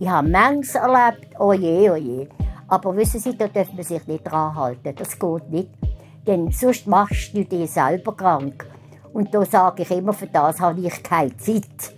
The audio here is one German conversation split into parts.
Ich habe manches erlebt, oje, oje. Aber wissen Sie, da darf man sich nicht dran halten, das geht nicht. Denn sonst machst du dich selber krank. Und da sage ich immer, für das habe ich keine Zeit.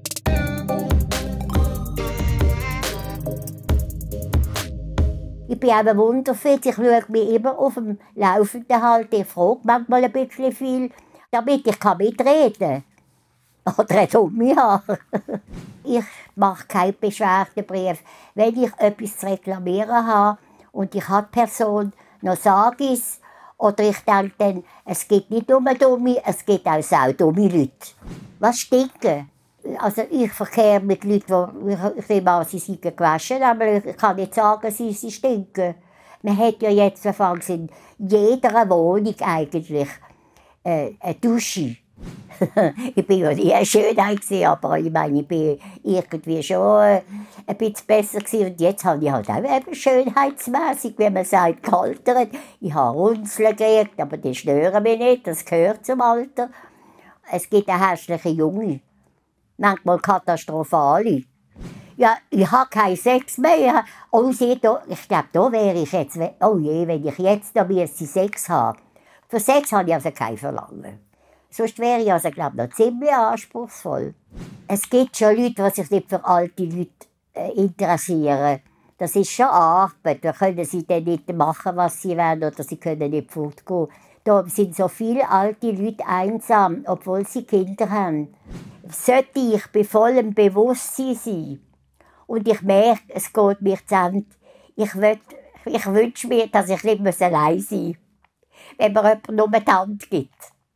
Ich bin auch ein Wunderfitz, ich schaue mich immer auf dem Laufenden halt. Ich frage manchmal ein bisschen viel, damit ich mitreden kann. Oder ein dummes Haar. Ich mache keinen Beschwerdebrief. Wenn ich etwas zu reklamieren habe und ich habe die Person, noch sage ich es. Oder ich denke dann, es gibt nicht nur Dumme, es gibt auch saudumme Leute. Was stinken? Also ich verkehre mit Leuten, die ich nehme an, sie sind gewaschen, aber ich kann nicht sagen, sie stinken. Man hat ja jetzt in jeder Wohnung eigentlich eine Dusche. Ich bin ja nie eine Schönheit, aber ich meine, ich bin irgendwie schon ein bisschen besser gewesen. Und jetzt habe ich halt auch eben schönheitsmässig, wie man sagt, gealtert. Ich habe Runzeln gekriegt, aber die stören mich nicht, das gehört zum Alter. Es gibt eine hässliche Junge, manchmal katastrophale. Ja, ich habe keinen Sex mehr. Oh, ich glaube, da wäre ich jetzt, oh je, wenn ich jetzt da Sex habe. Für Sex habe ich also kein Verlangen. Sonst wäre ich also, glaube ich, noch ziemlich anspruchsvoll. Es gibt schon Leute, die sich nicht für alte Leute interessieren. Das ist schon Arbeit. Da können sie dann nicht machen, was sie wollen, oder sie können nicht fortgehen. Da sind so viele alte Leute einsam, obwohl sie Kinder haben. Sollte ich bei vollem Bewusstsein sein und ich merke, es geht mir zu Ende, ich wünsche mir, dass ich nicht allein sein muss, wenn mir jemand nur die Hand gibt.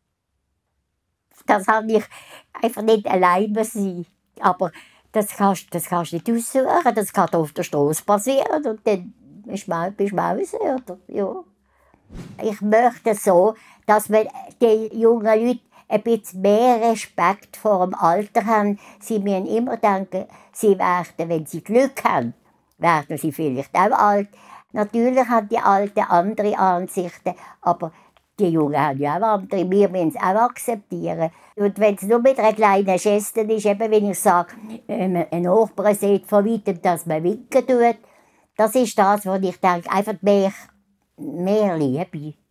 Das habe ich einfach nicht alleine sein. Aber das kannst du nicht aussuchen. Das kann auf der Straße passieren und dann bist du auch ja. Ich möchte so, dass wir die jungen Leute ein bisschen mehr Respekt vor dem Alter haben. Sie müssen immer denken, sie werden, wenn sie Glück haben, werden sie vielleicht auch alt. Natürlich haben die Alten andere Ansichten, aber die Jungen haben ja auch andere, wir müssen es auch akzeptieren. Und wenn es nur mit einer kleinen Geste ist, eben wenn ich sage, ein Nachbar sieht von weitem, dass man winken tut, das ist das, was ich denke, einfach mehr Liebe.